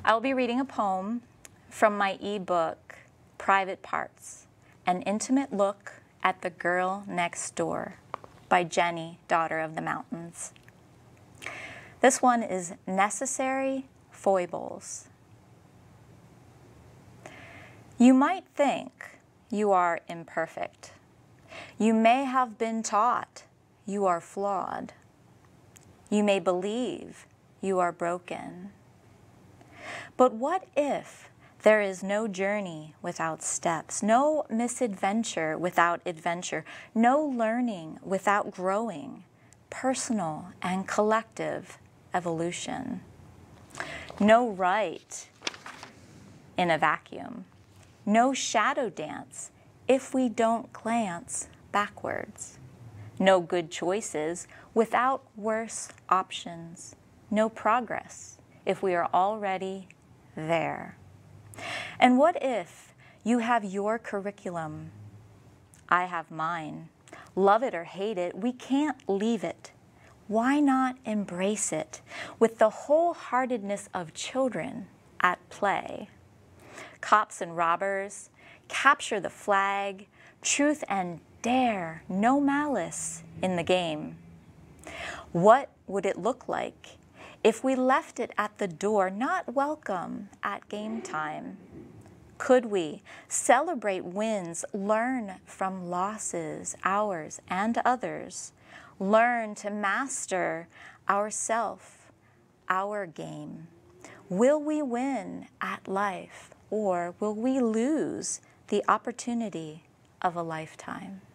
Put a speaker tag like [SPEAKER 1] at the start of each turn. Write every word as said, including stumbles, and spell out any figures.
[SPEAKER 1] I will be reading a poem from my ebook, Private Parts, An Intimate Look at the Girl Next Door by Jenny, Daughter of the Mountains. This one is Necessary Foibles. You might think you are imperfect. You may have been taught you are flawed. You may believe you are broken. But what if there is no journey without steps, no misadventure without adventure, no learning without growing, personal and collective evolution, no right in a vacuum, no shadow dance if we don't glance backwards, no good choices without worse options, no progress if we are already there. And what if you have your curriculum? I have mine. Love it or hate it, we can't leave it. Why not embrace it with the wholeheartedness of children at play? Cops and robbers, capture the flag, truth and dare, no malice in the game. What would it look like if we left it at the door, not welcome at game time? Could we celebrate wins, learn from losses, ours and others, learn to master ourself, our game? Will we win at life, or will we lose the opportunity of a lifetime?